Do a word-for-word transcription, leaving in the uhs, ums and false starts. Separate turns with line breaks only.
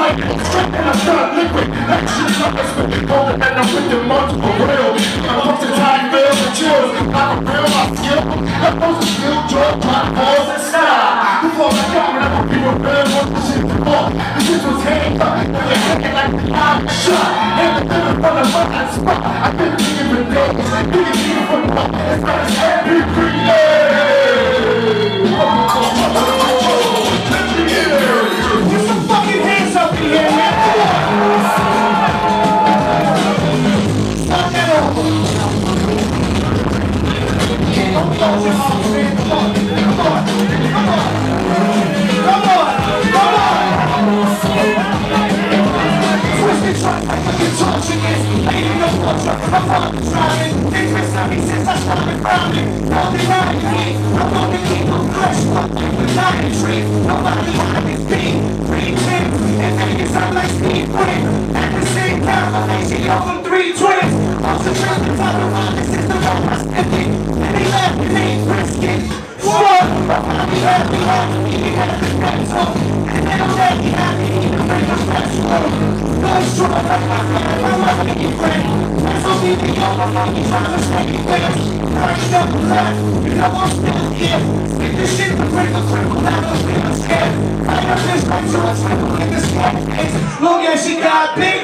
light, straight and I start liquid. That shit's like a spitting golden and I'm with the multiple rails. I'm up to time, fails and chills. I'm a real, my skill. I'm supposed to skill, drug, my balls and style. The floor I got when I'm be rebel, what the shit to fall. The shit was hanged up, when you're hanging like the eye shot. And the living from the fucking spot. I didn't think it for days, didn't think it for months. It's not as happy, put some fucking hands up in here, man. Come on. Stop that up. Come on, come on, come on, come on, come on, come on. Twisted truck like a guitar chickens. Ain't no culture, I'm fucking driving. Things been snappy since I started crowding. Nothing right here, I'm gonna keep them fresh. Fucking with lion trees, nobody behind this beat. Reaching, and niggas I'm like Steve Quick. At the same time, I'm facing off them three twins. Also trying to talk about this is the one I'm sniffing. And they left me, they ain't risking. What? I'll be happy, happy, happy, happy, happy. And then I'm happy, happy, happy, happy, happy. Going strong like my friend, I'm not making friends. That's all we be on my money, trying to make it wins. Cracking up the left, and I won't still here. Stick this shit with critical, critical, now I'm scared. I got this right to a triple in the sky. Long as she got big.